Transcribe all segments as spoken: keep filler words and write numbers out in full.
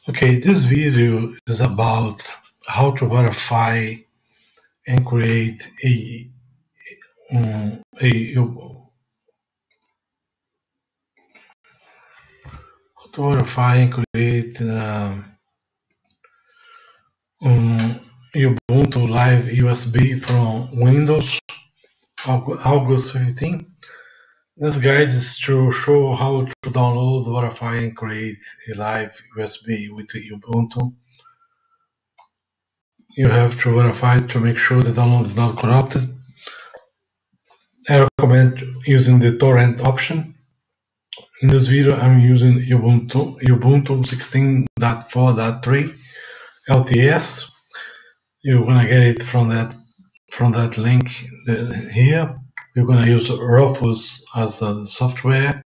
Okay, this video is about how to verify and create a um, a how to verify and create uh, um, Ubuntu Live U S B from Windows Aug- August fifteenth. This guide is to show how to download, verify, and create a live U S B with Ubuntu. You have to verify to make sure the download is not corrupted. I recommend using the Torrent option. In this video, I'm using Ubuntu Ubuntu sixteen point four point three L T S. You're gonna get it from that from that link here. You're gonna use Rufus as a software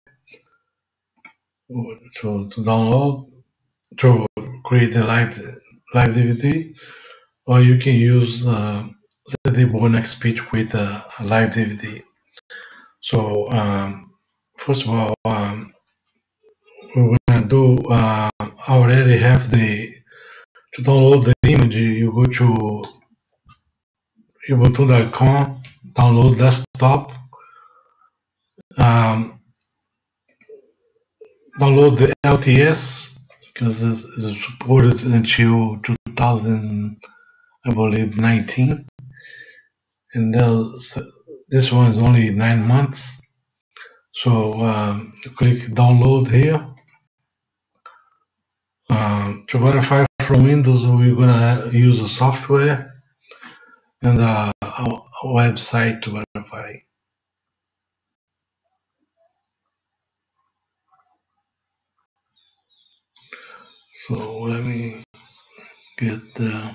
to, to download to create a live live D V D, or you can use uh, the debug speech with a, a live D V D. So um, first of all, um, we're gonna do. Uh, I already have the to download the image. You go to ubuntu dot com, download desktop, um, download the L T S because it's, it's supported until two thousand, I believe, nineteen, and this one is only nine months. So um, you click download here. Um, to verify from Windows, we're gonna use a software and a, a website to verify. So let me get the.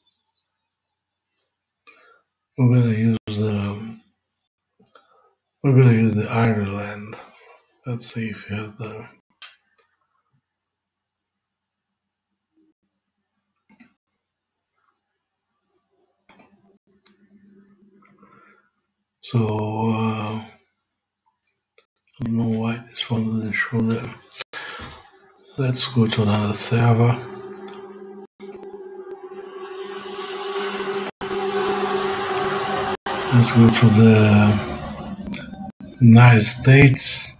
We're gonna use the. We're gonna use the Ireland. Let's see if you have the. So uh, I don't know why this one doesn't show there. Let's go to another server. Let's go to the United States.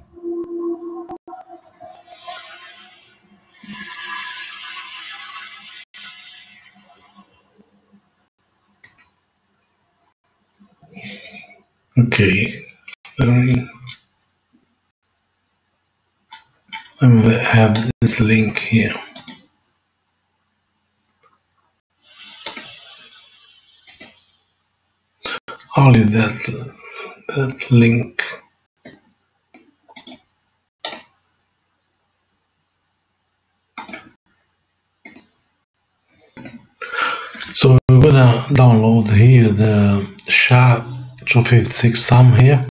Okay, let me, let me have this link here. I'll leave that, that link. So we're gonna download here the S H A two fifty-six SAM here.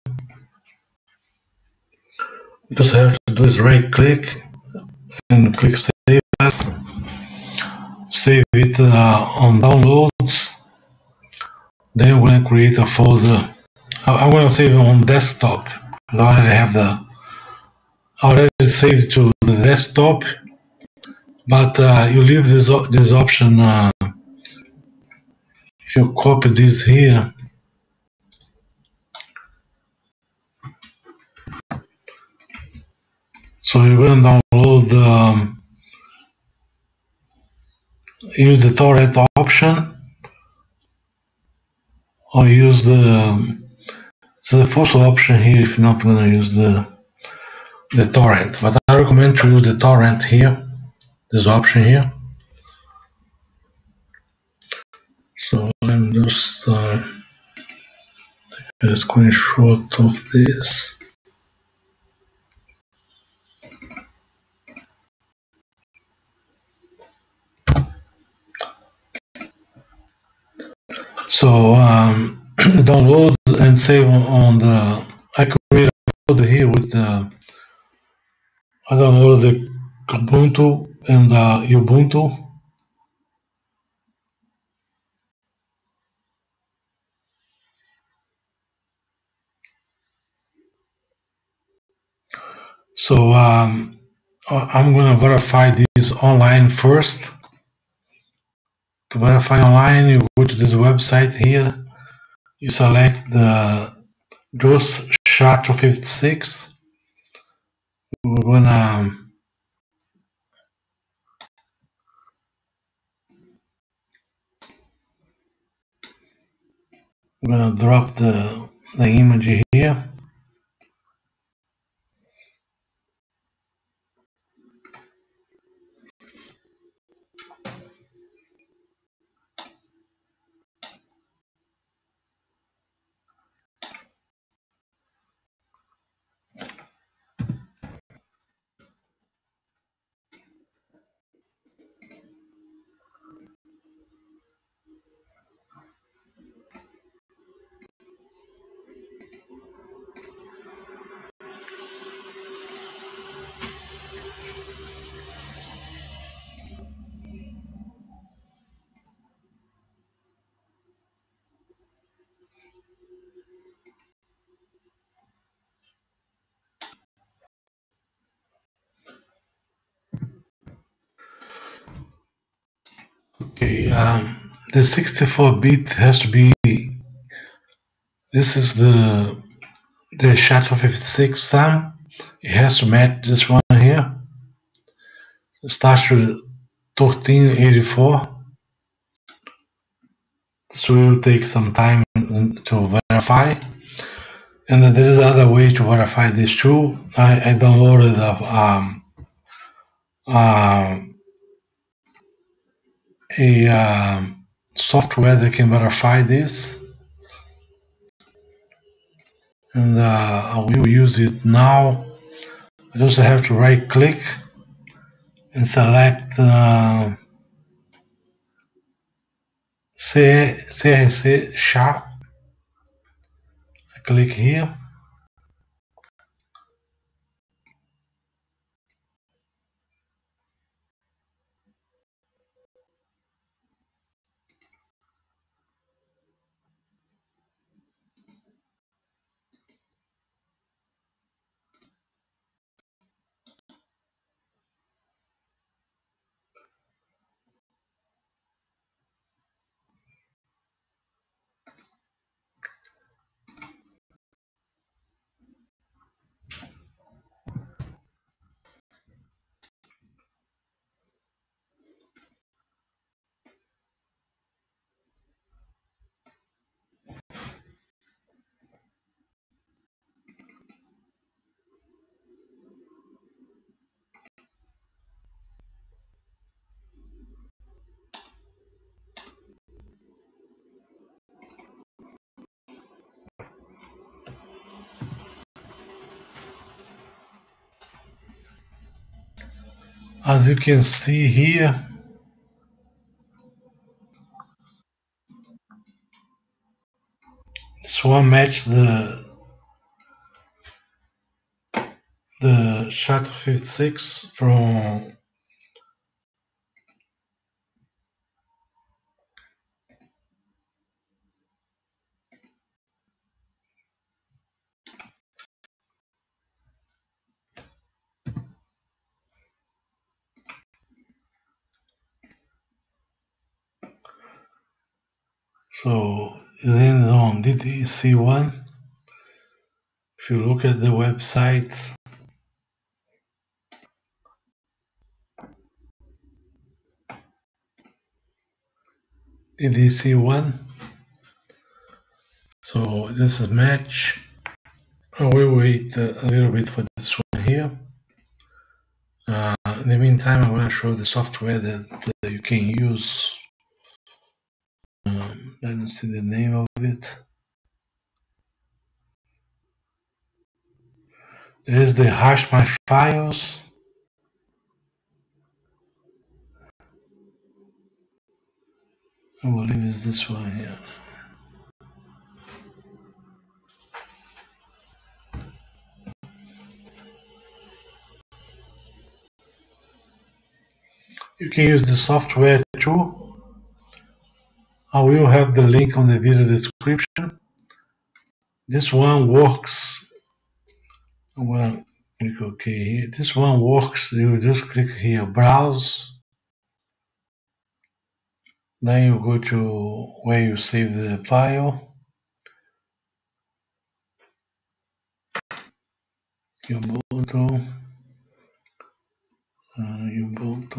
Just have to do is right click and click save as. Save it uh, on downloads. Then we're gonna create a folder. I'm gonna save it on desktop. I already have the already saved to the desktop, but uh, you leave this this option. Uh, you copy this here. So you're gonna download. Um, use the torrent option, or use the. Um, So the first option here if you're not gonna use the the torrent, but I recommend to use the torrent here, this option here. So let me just uh, take a screenshot of this. So um, download and save on the. I create a folder here with the. I downloaded the Ubuntu and uh, Ubuntu. So um, Uh, I'm gonna verify this online first. To verify online, you go to this website here. You select the DOS S H A two fifty-six. We're gonna we're gonna drop the the image here. Okay, um, the sixty-four bit has to be. This is the the S H A two fifty-six SAM. It has to match this one here. It starts with thirteen eighty-four. This will take some time to verify. And there is other way to verify this too. I, I downloaded a, um, uh, a um, software that can verify this, and uh, I will use it now. I just have to right click and select uh, C R C sharp. I click here. As you can see here, this one match the the S H A two fifty-six from so then on D D C one. If you look at the website, D D C one. So this is match. I will wait a, a little bit for this one here. Uh, in the meantime, I'm going to show the software that, that you can use. Um, let me see the name of it. There is the hash my files. I believe it's this one here. You can use the software too. I will have the link on the video description. This one works. I'm gonna Click OK here. This one works. You just click here, browse. Then you go to where you save the file. Ubuntu. Uh, Ubuntu.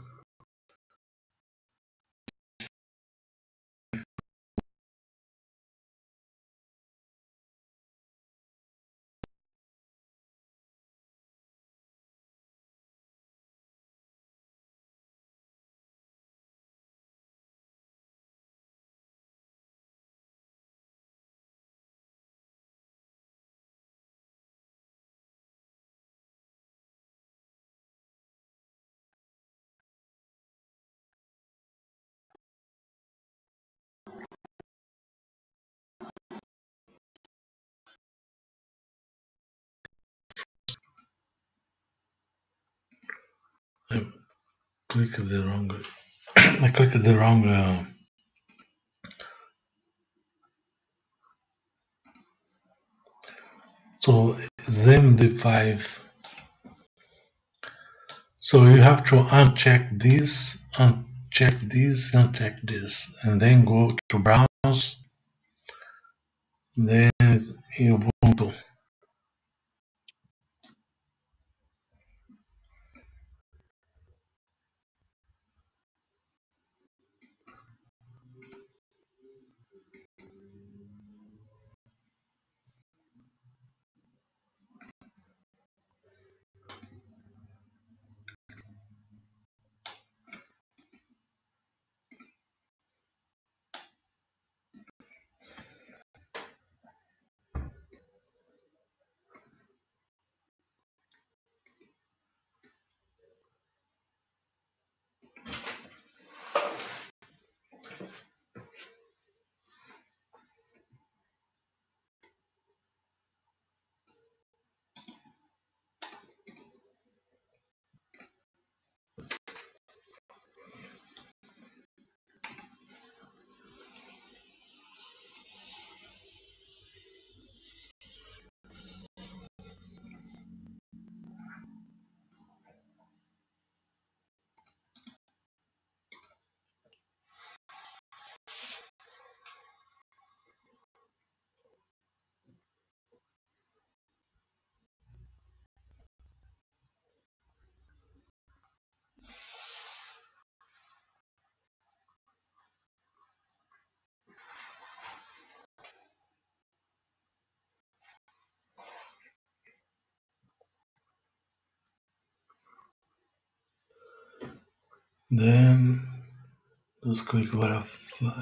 I clicked the wrong. I clicked the wrong. Uh, so Z M D five. So you have to uncheck this, uncheck this, uncheck this, and then go to browse. Then it's Ubuntu. Then just click verify.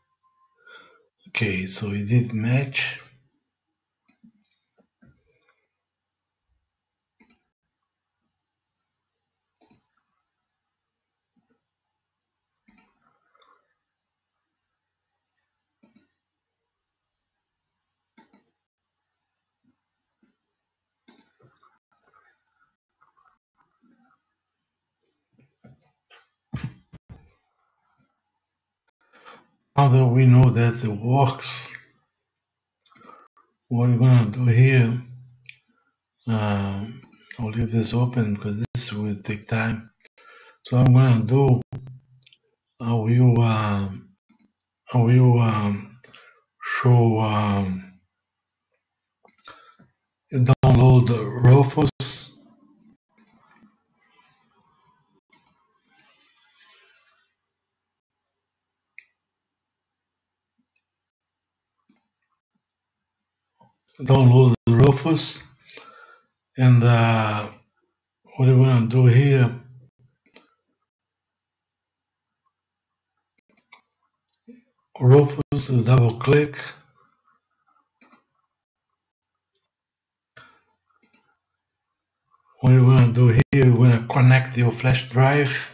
Okay, so it did match. Now that we know that it works, what we're gonna do here, um, I'll leave this open because this will take time. So I'm gonna do, I will, um, I will um, show, um, you download Rufus. Download Rufus, and uh, what we're gonna do here, Rufus, double click. What you're gonna do here, you're gonna connect your flash drive.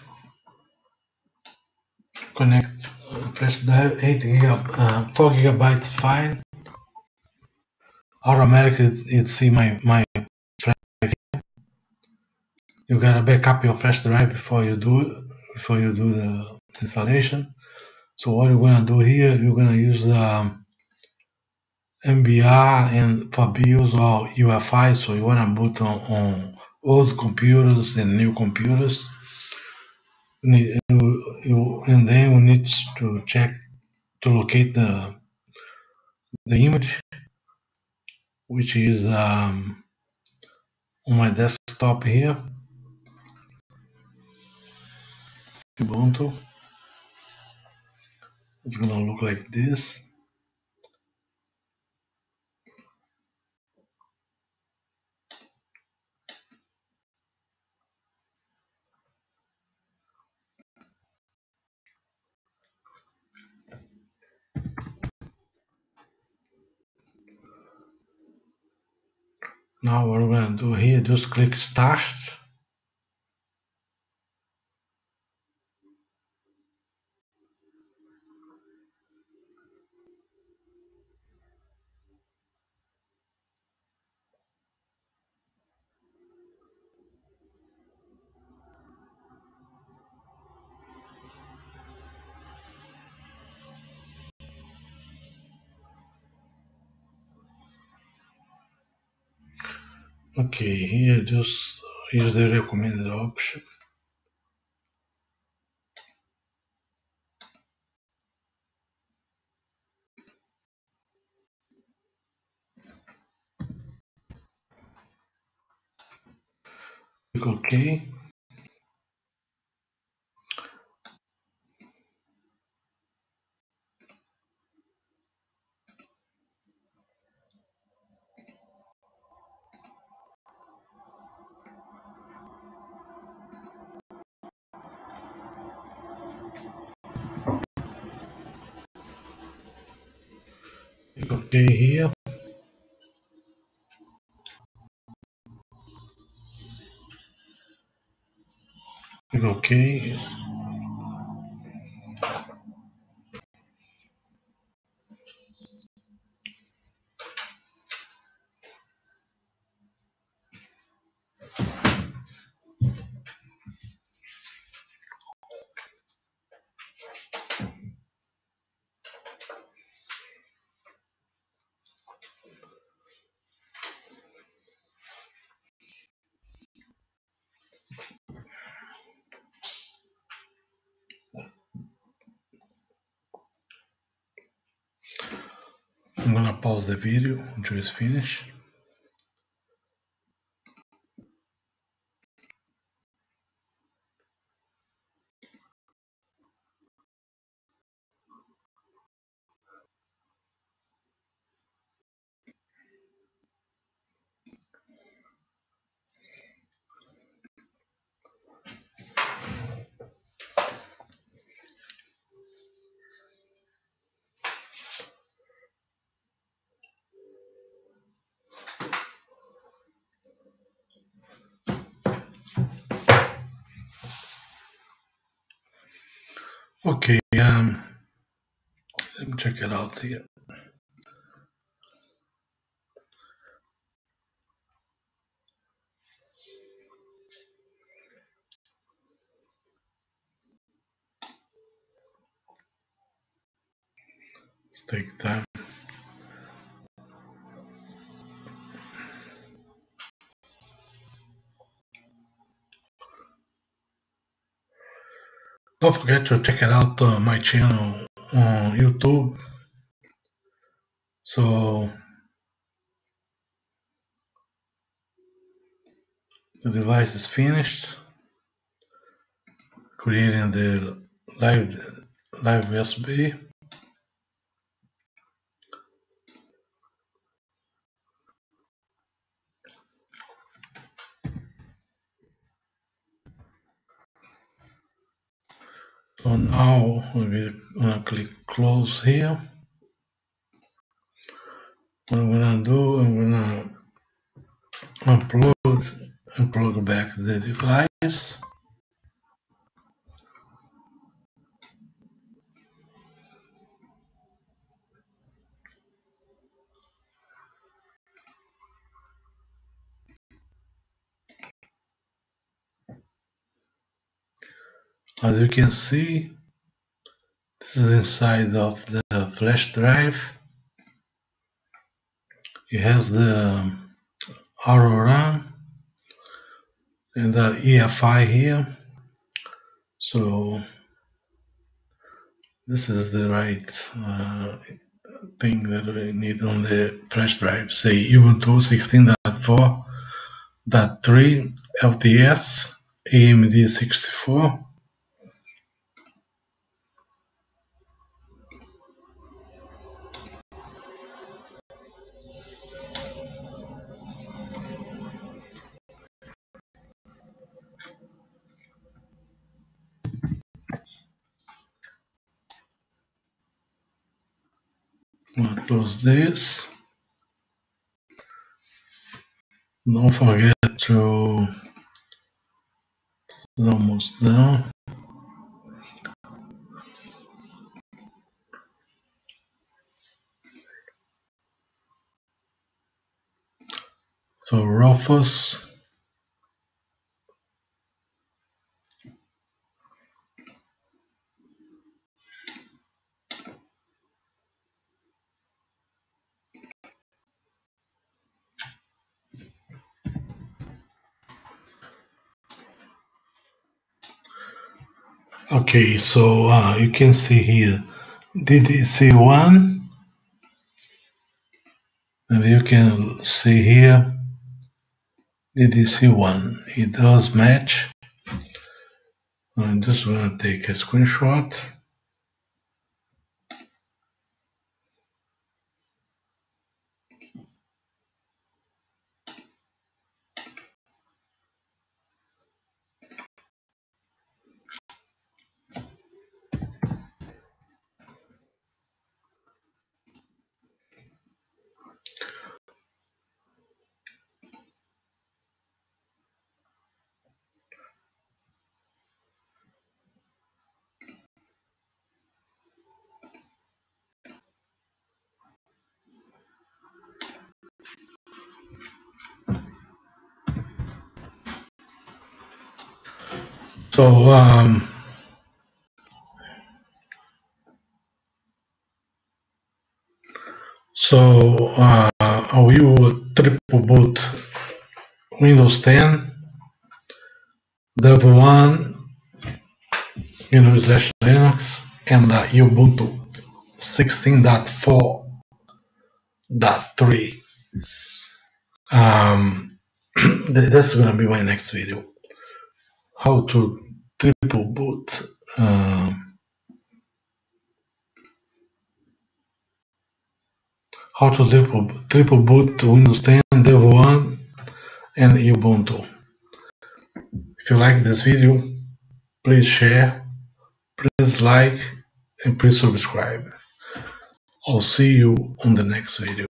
Connect uh, flash drive, eight gigab, uh, four gigabytes fine. Automatically, it see my my flash drive here. You gotta back up your flash drive before you do before you do the installation. So what you're gonna do here, you're gonna use um, M B R and for BIOS or U F I, so you want to boot on, on old computers and new computers. You need, you, you, and then we need to check to locate the the image, which is um, on my desktop here, Ubuntu. It's gonna look like this. Now what we're gonna do here, just click Start. Okay, here just use the recommended option. Click OK. Click OK here. Click OK. I'm gonna pause the video until it's finished. Okay, um, let me check it out here. Let's take time. Don't forget to check it out uh, my channel on YouTube. So the device is finished, creating the live live U S B. So now we're gonna click close here. What I'm gonna do, I'm gonna unplug and plug back the device. As you can see, this is inside of the flash drive. It has the Aurora and the E F I here. So this is the right uh, thing that we need on the flash drive. Say Ubuntu sixteen point four point three L T S A M D sixty-four. I'll close this. Don't forget to, it's almost done. So Rufus. Okay, so uh, you can see here D D C one, and you can see here D D C one. It does match. I'm just gonna take a screenshot. So um, so uh, I will triple boot Windows ten, Dev one, Windows slash Linux, and uh, Ubuntu sixteen point four point three. Um, that's gonna be my next video. How to triple boot uh, how to triple, triple boot Windows ten, Dev one, and Ubuntu. If you like this video, please share, please like, and please subscribe. I'll see you on the next video.